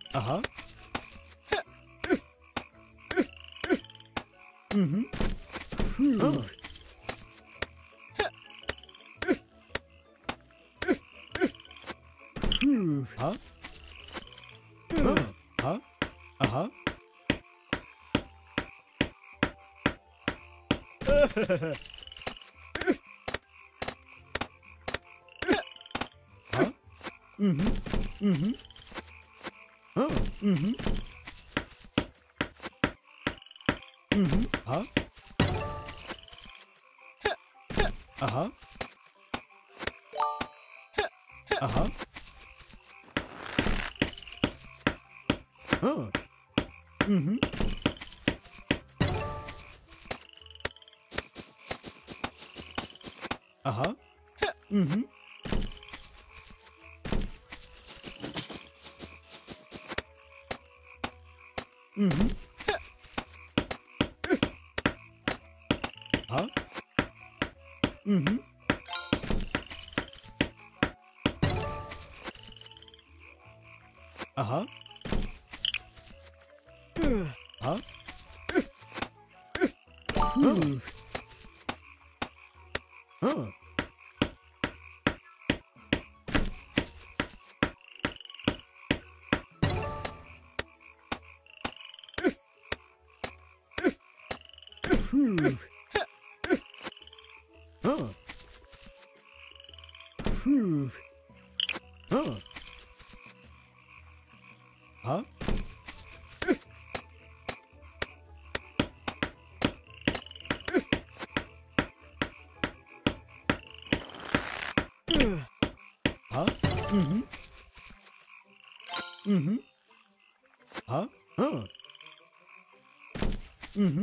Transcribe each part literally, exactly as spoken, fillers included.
Aha. Mhm. Oh. Ha? Oh. Ha? Aha. Ha? Mhm. Mhm. Oh. Mhm. Mhm. Ha? Aha. Aha. Oh. Mhm. Aha. Mhm. Mhm. Ha? Mhm. Aha. Ha? Oh. Oh. Phew. Oh. Phew. Oh. Huh? Huh? Mm-hmm. Mm-hmm. Huh? Oh. Mm-hmm.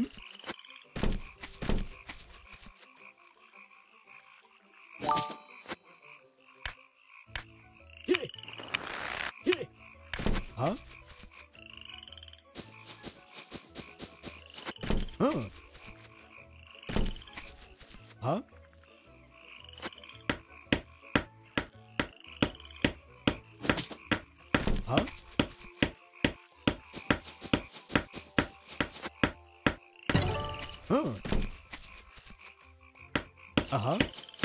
Huh? Oh. Huh? Huh? Oh. Uh-huh.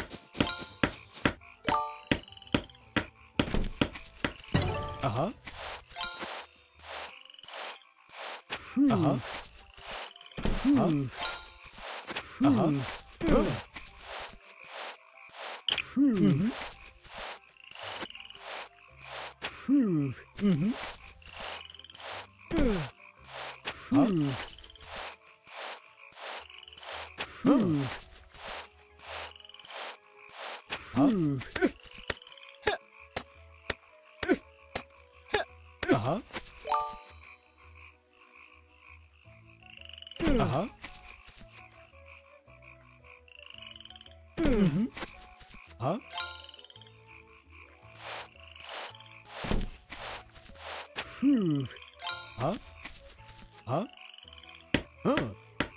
Uh-huh. Uh-huh. Huh? Uh-huh. Oh. Mm-hmm. Mm-hmm. Huh? Oh. Huh? Uh-huh. Uh-huh. Mm-hmm. Huh? Phew. Huh? Huh? Oh.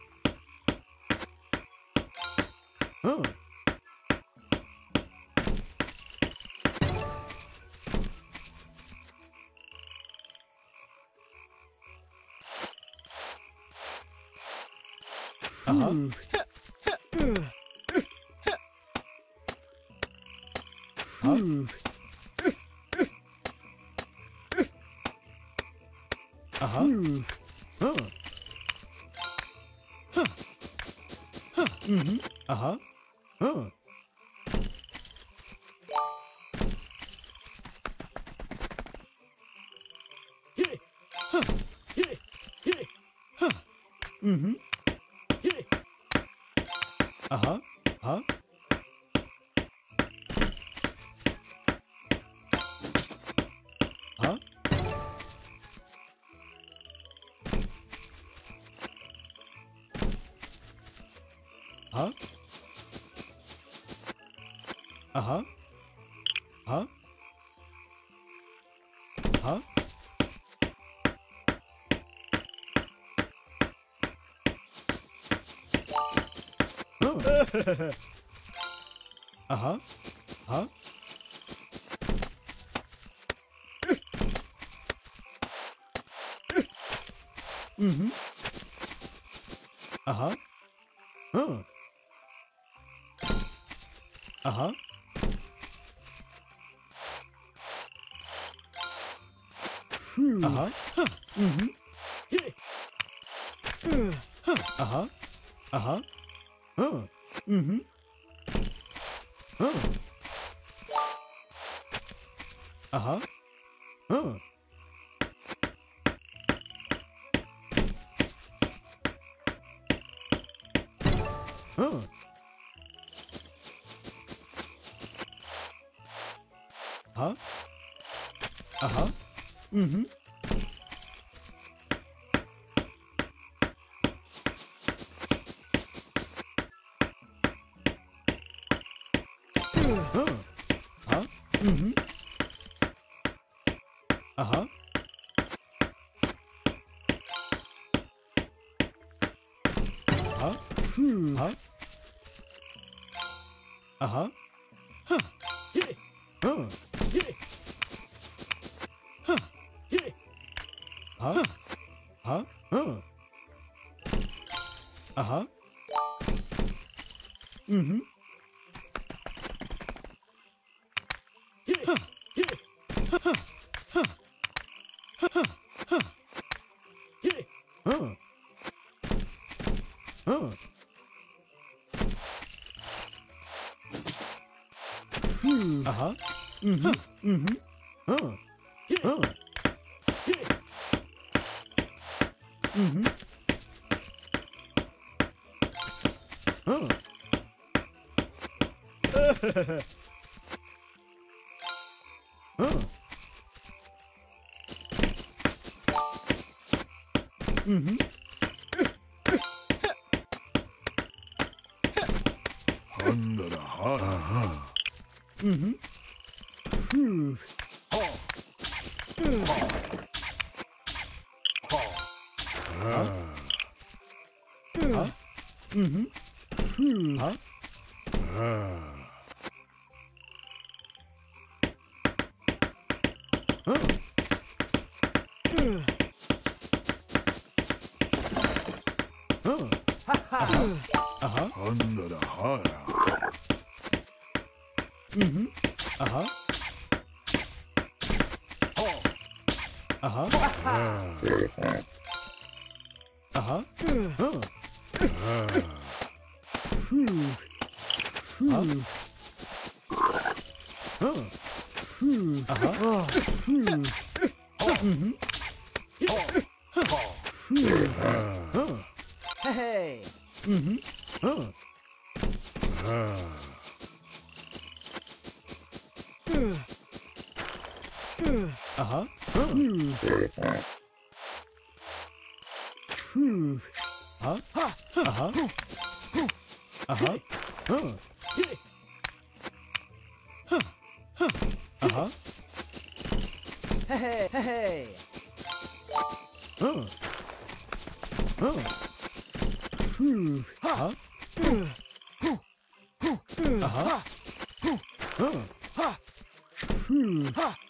Oh. Uh-huh. Huh? Uh-huh. Oh. Huh. Huh. Mm-hmm. Uh-huh. Oh. Huh. Huh. Mm-hmm. Uh-huh. Huh? Huh? Huh? Uh-huh. Huh? Huh? Oh. Uh-huh. Huh? Mhm. Aha. Hm. Aha. Hm. Aha. Ha. Mhm. Ha. Aha. Aha. Hm. Mhm. Hm. Aha. Hm. Hm. Aha. Aha. Mhm. Hm. Aha. Mhm. Aha. Aha. Hm. Aha. Aha. Ha. Hm. Ha. Aha. Aha. Hm. Aha. Mhm. Ha. Ha. Ha. Ha. Ha. Ha. Hm. Hm. Hm. Aha. Mhm. Mhm. Hm. Hm. Mhm. Hm. Hm. Mhm. Handara ha. Mhm. Hm. Ha. Mhm. Hm. Ha. Hm. Hm. Aha. Aha. Handara ha. Mhm. Aha. Aha. Aha. Hm. Hm. Hm. Hm. Hm. Aha. Hm. Mhm. Hm. Hey! Mhm. Hm. Aha. Hm. Hm. Ha. Aha. Aha. Hm. Ha. Ha. Aha. Hey! Hey! Hm. Hm. Hm. Ha. Aha. Hm. Hm.